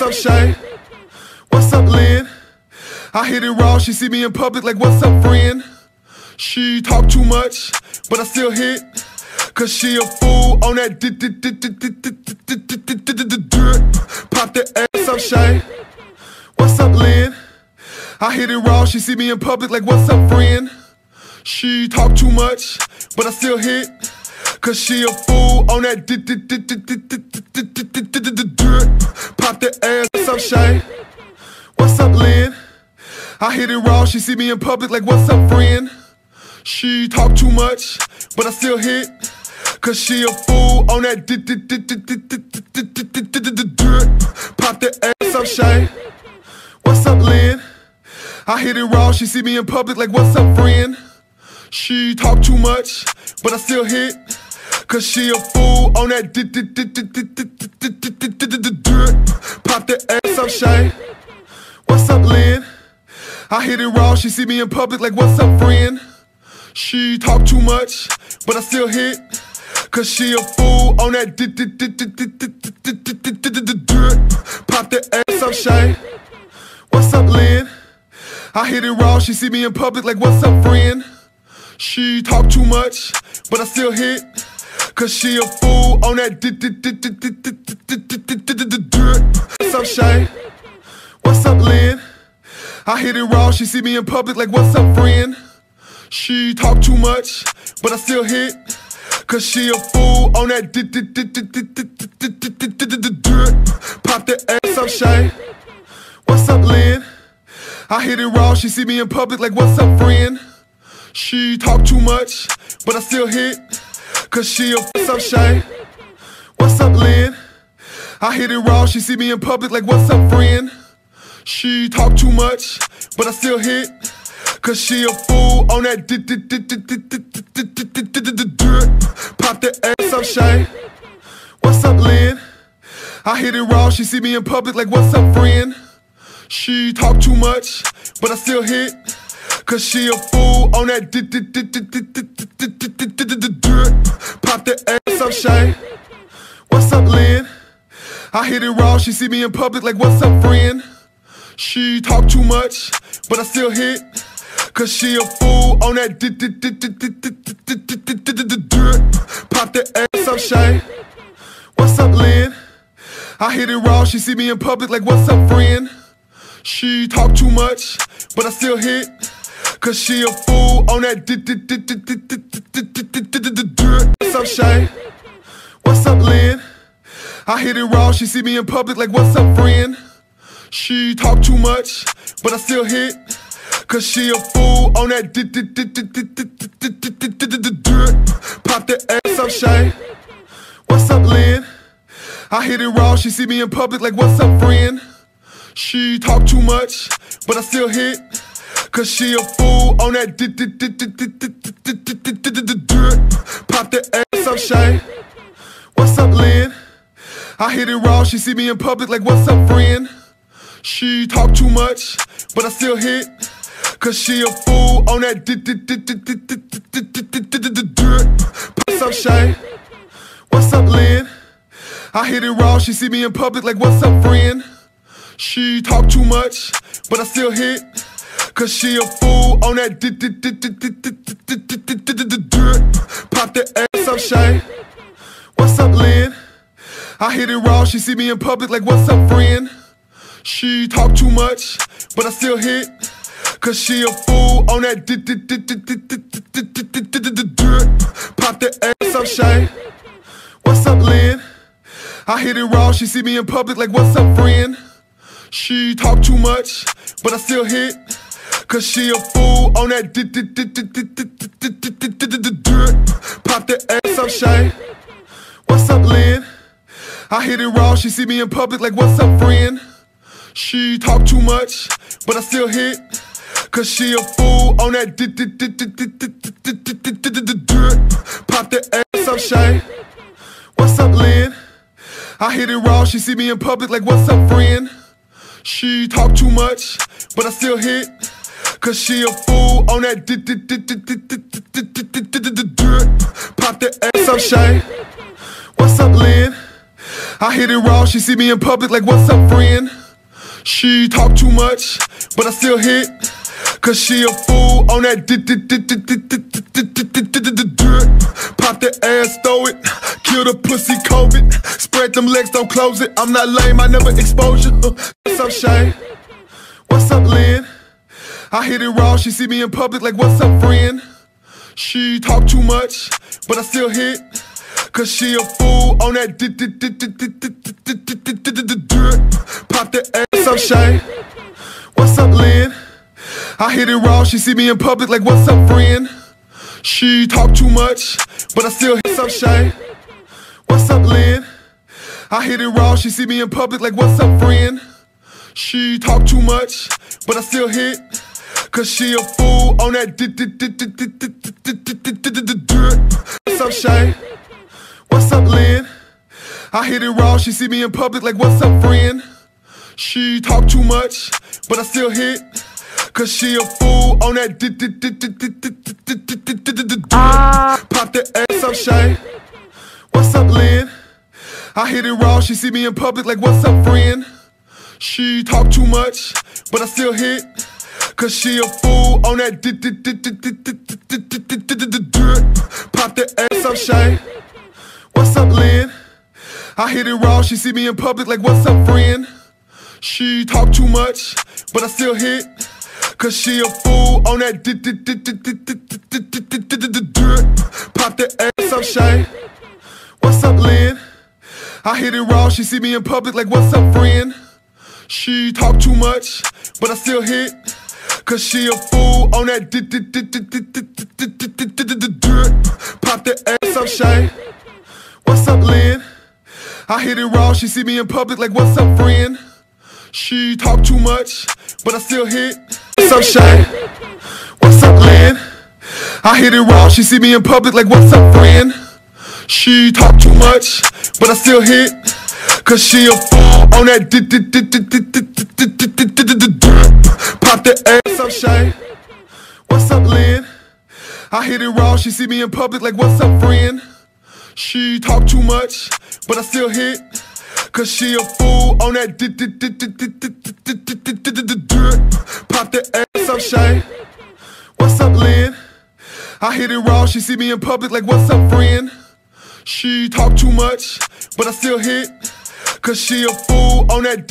What's up, Shay? What's up, Lynn? I hit it raw, she see me in public like, what's up, friend? She talk too much, but I still hit, cause she a fool on that pop the ass up, Shay. What's up, Lynn? I hit it raw, she see me in public like, what's up, friend? She talk too much, but I still hit, cause she a fool on that pop the ass up, Shay. What's up, Lynn? I hit it raw, she see me in public like, what's up, friend? She talk too much, but I still hit, cause she a fool on that pop the ass up, Shay. What's up, Lynn? I hit it raw, she see me in public like, what's up, friend? She talk too much, but I still hit, cause she a fool on that pop the ass up, Shay. What's up, Lynn? I hit it raw, she see me in public like, what's up, friend? She talk too much, but I still hit, cause she a fool on that pop the ass up, Shay. What's up, Lynn? I hit it raw, she see me in public like, what's up, friend? She talk too much, but I still hit, cause she a fool on that what's up, Shay? What's up, Lynn? I hit it raw, she see me in public like, what's up, friend? She talk too much, but I still hit, cause she a fool on that pop the ass up, Shay. What's up, Lynn? I hit it raw, she see me in public like, what's up, friend? She talk too much, but I still hit, cause she a what's up, Shay? What's up, Lynn? I hit it raw, she see me in public like, what's up, friend? She talk too much, but I still hit, cause she a fool on that pop the ass up, Shay. What's up, Lynn? I hit it raw, she see me in public like, what's up, friend? She talk too much, but I still hit, cause she a fool on that pop the ass up, Shay. What's up, Lynn? I hit it raw, she see me in public like, what's up, friend? She talk too much, but I still hit, cause she a fool on that pop the ass up, Shay. What's up, Lynn? I hit it raw, she see me in public like, what's up, friend? She talk too much, but I still hit, cause she a fool on that what's up, Shay? What's up, Lynn? I hit it raw, she see me in public like, what's up, friend? She talk too much, but I still hit, cause she a fool on that pop the ass up, Shay. What's up, Lynn? I hit it raw, she see me in public like, what's up, friend? She talk too much, but I still hit, cause she a fool on that pop the ass up, Shay. What's up, Lynn? I hit it raw, she see me in public like, what's up, friend? She talk too much, but I still hit, cause she a fool on that what's up, Shay? What's up, Lynn? I hit it raw, she see me in public like, what's up, friend? She talk too much, but I still hit, cause she a fool on that pop the ass up, Shay. What's up, Lynn? I hit it raw, she see me in public like, what's up, friend? She talk too much, but I still hit, cause she a fool on that pop the ass up, Shay. What's up, Lynn? I hit it raw, she see me in public like, what's up, friend? She talk too much, but I still hit, cause she a fool on that pop the ass up, Shay. What's up, Lynn? I hit it raw, she see me in public like, what's up, friend? She talk too much, but I still hit, cause she a fool on that pop the ass up, Shay. What's up, Lynn? I hit it raw, she see me in public like, what's up, friend? She talk too much, but I still hit, cause she a fool on that pop the ass up, Shay. What's up, Lynn? I hit it raw, she see me in public like, what's up, friend? She talk too much, but I still hit, cause she a fool on that pop that ass, throw it, kill the pussy, COVID, spread them legs, don't close it, I'm not lame, I never expose you. What's up, Shay? What's up, Lynn? I hit it raw, she see me in public like, what's up, friend? She talk too much, but I still hit, cause she a fool on that pop that ass up, Shay. What's up, Lynn? I hit it raw, she see me in public like, what's up, friend? She talk too much, but I still hit. What's up, Shay? What's up, Lynn? I hit it raw, she see me in public like, what's up, friend? She talk too much, but I still hit, cause she a fool on that What's up, Shay? What's up, Lynn? I hit it raw, she see me in public like, what's up, friend? She talk too much, but I still hit, cause she a fool on that pop that ass up, Shay. What's up, Lynn? I hit it raw, she see me in public like, what's up, friend? She talk too much, but I still hit, cause she a fool on that pop that ass up, Shay. What's up, Lynn? I hit it raw, she see me in public like, what's up, friend? She talk too much, but I still hit, cause she a fool on that pop that ass up, Shay. What's up, Lynn? I hit it raw, she see me in public like, what's up, friend? She talk too much, but I still hit, cause she a fool on that pop that ass up, Shay. What's up, Lynn? I hit it raw, she see me in public like, what's up, friend? She talk too much, but I still hit. What's up, Shay? What's up, Lynn? I hit it raw, she see me in public like, what's up, friend? She talk too much, but I still hit, cause she a fool on that pop that ass up, Shay. What's up, Lynn? I hit it raw, she see me in public like, what's up, friend? She talk too much, but I still hit, cause she a fool on that pop that ass up, Shay. What's up, Lynn? I hit it raw, she see me in public like, what's up, friend? She talk too much, but I still hit, cause she a fool on that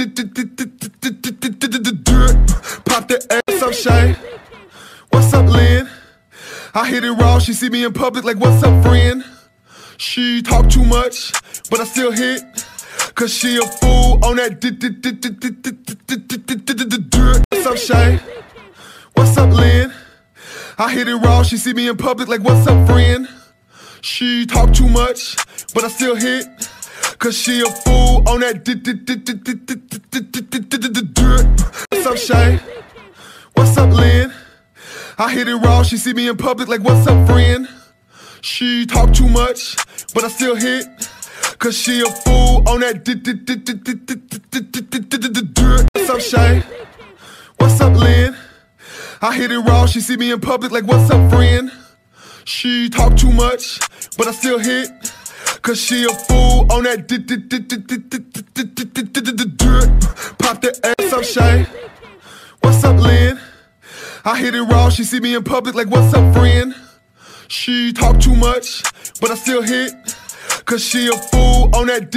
pop that ass up, Shay. What's up, Lynn? I hit it raw, she see me in public like, what's up, friend? She talk too much, but I still hit, cause she a fool on that What's up, Shay? What's up, Lynn? I hit it raw, she see me in public like, what's up, friend? She talk too much, but I still hit, cause she a fool on that What's up, Shay? What's up, Lynn? I hit it raw, she see me in public like, what's up, friend? She talk too much, but I still hit, cause she a fool on that What's up, Shay? What's up, Lynn? I hit it raw, she see me in public like, what's up, friend? She talk too much, but I still hit, cause she a fool on that pop that ass up, Shay. What's up, Lynn? I hit it raw, she see me in public like, what's up, friend? She talk too much, but I still hit, cause she a fool on that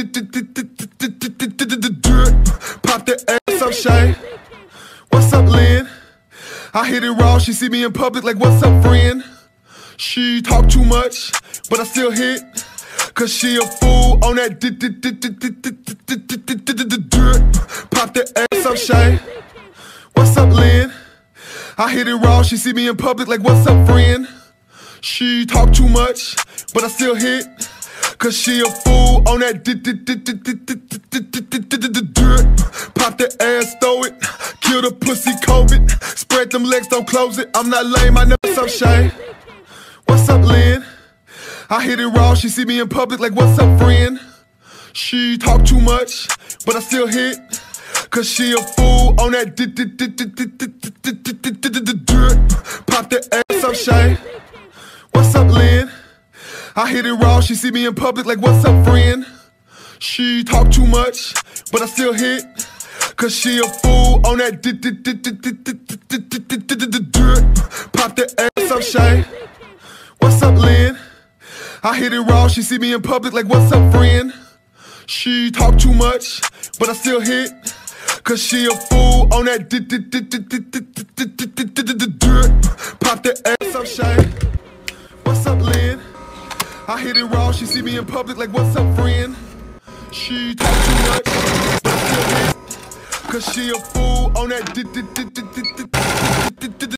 pop that ass up, Shay. What's up, Lynn? I hit it raw, she see me in public like, what's up, friend? She talk too much, but I still hit, cause she a fool on that pop that ass up, Shay. What's up, Lynn? I hit it raw, she see me in public like, what's up, friend? She talk too much, but I still hit, cause she a fool on that pop that ass, throw it, kill the pussy, COVID, spread them legs, don't close it, I'm not lame, I never. What's up, Shay? What's up, Lynn? I hit it raw, she see me in public like, what's up, friend? She talk too much, but I still hit, cause she a fool on that pop that ass up, Shay. What's up, Lynn? I hit it raw, she see me in public like, what's up, friend? She talk too much, but I still hit. Cause she a fool on that drip. Pop the ass up, Shay. What's up, Lynn? I hit it raw, she see me in public like, what's up, friend? She talk too much, but I still hit. Cause she a fool on that drip. Pop the ass up, Shay. What's up, Lynn? I hit it raw, she see me in public like, what's up, friend? She talk too much, but I still hit. Cause she a fool on that